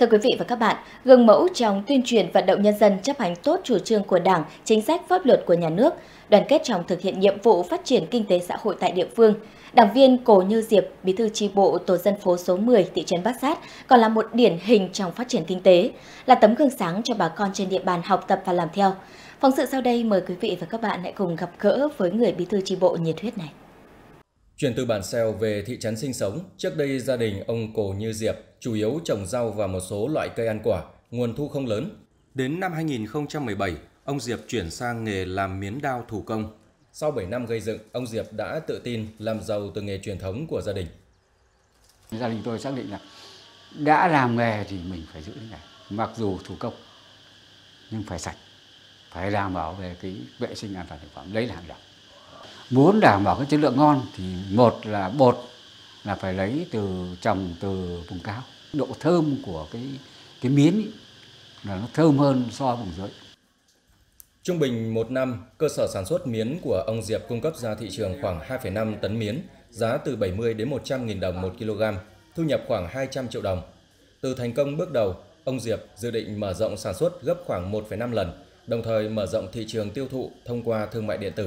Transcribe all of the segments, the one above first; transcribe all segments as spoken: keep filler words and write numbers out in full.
Thưa quý vị và các bạn, gương mẫu trong tuyên truyền vận động nhân dân chấp hành tốt chủ trương của Đảng, chính sách pháp luật của nhà nước, đoàn kết trong thực hiện nhiệm vụ phát triển kinh tế xã hội tại địa phương, Đảng viên Cổ Như Diệp, Bí thư chi bộ tổ dân phố số mười thị trấn Bát Sát còn là một điển hình trong phát triển kinh tế, là tấm gương sáng cho bà con trên địa bàn học tập và làm theo. Phóng sự sau đây mời quý vị và các bạn hãy cùng gặp gỡ với người bí thư chi bộ nhiệt huyết này. Chuyển từ bản Sèo về thị trấn sinh sống, trước đây gia đình ông Cổ Như Diệp chủ yếu trồng rau và một số loại cây ăn quả, nguồn thu không lớn. Đến năm hai nghìn không trăm mười bảy, ông Diệp chuyển sang nghề làm miến đao thủ công. Sau bảy năm gây dựng, ông Diệp đã tự tin làm giàu từ nghề truyền thống của gia đình. Gia đình tôi xác định là đã làm nghề thì mình phải giữ cái nghề, mặc dù thủ công nhưng phải sạch, phải đảm bảo về cái vệ sinh an toàn thực phẩm, lấy là hàng đầu. Muốn đảm bảo cái chất lượng ngon thì một là bột là phải lấy từ trồng từ vùng cao. Độ thơm của cái cái miến ý, là nó thơm hơn so với vùng dưới. Trung bình một năm, cơ sở sản xuất miến của ông Diệp cung cấp ra thị trường khoảng hai phẩy năm tấn miến, giá từ bảy mươi đến một trăm nghìn đồng một kg, thu nhập khoảng hai trăm triệu đồng. Từ thành công bước đầu, ông Diệp dự định mở rộng sản xuất gấp khoảng một phẩy năm lần, đồng thời mở rộng thị trường tiêu thụ thông qua thương mại điện tử.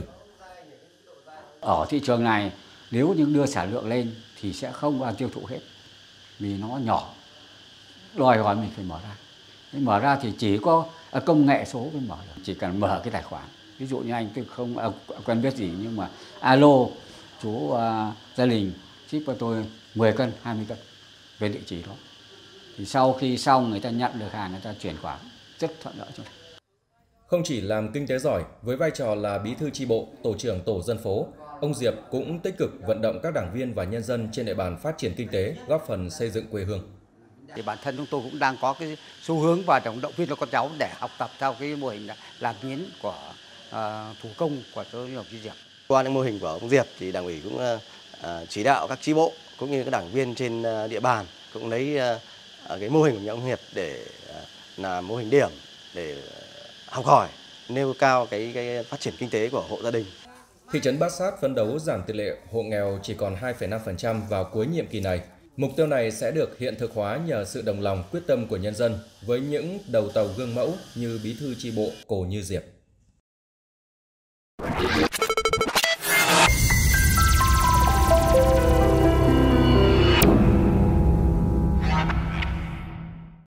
Ở thị trường này, nếu như đưa sản lượng lên thì sẽ không bao tiêu thụ hết, vì nó nhỏ, đòi hỏi mình phải mở ra. Mở ra thì chỉ có công nghệ số mới mở được, chỉ cần mở cái tài khoản. Ví dụ như anh tôi không à, quen biết gì nhưng mà alo, chú à, gia đình ship cho tôi mười cân, hai mươi cân về địa chỉ đó. Thì sau khi xong người ta nhận được hàng, người ta chuyển khoản, rất thuận lợi cho mình. Không chỉ làm kinh tế giỏi, với vai trò là bí thư chi bộ, tổ trưởng tổ dân phố, ông Diệp cũng tích cực vận động các đảng viên và nhân dân trên địa bàn phát triển kinh tế, góp phần xây dựng quê hương. Thì bản thân chúng tôi cũng đang có cái xu hướng và động động viên cho con cháu để học tập theo cái mô hình làm miến của uh, thủ công của tôi đồng chí Diệp. Qua những mô hình của ông Diệp thì đảng ủy cũng uh, chỉ đạo các chi bộ cũng như các đảng viên trên uh, địa bàn cũng lấy uh, cái mô hình của nhà ông Diệp để uh, làm mô hình điểm để học hỏi, nêu cao cái, cái phát triển kinh tế của hộ gia đình. Thị trấn Bát Sát phấn đấu giảm tỷ lệ hộ nghèo chỉ còn hai phẩy năm phần trăm vào cuối nhiệm kỳ này. Mục tiêu này sẽ được hiện thực hóa nhờ sự đồng lòng quyết tâm của nhân dân với những đầu tàu gương mẫu như bí thư chi bộ Cổ Như Diệp.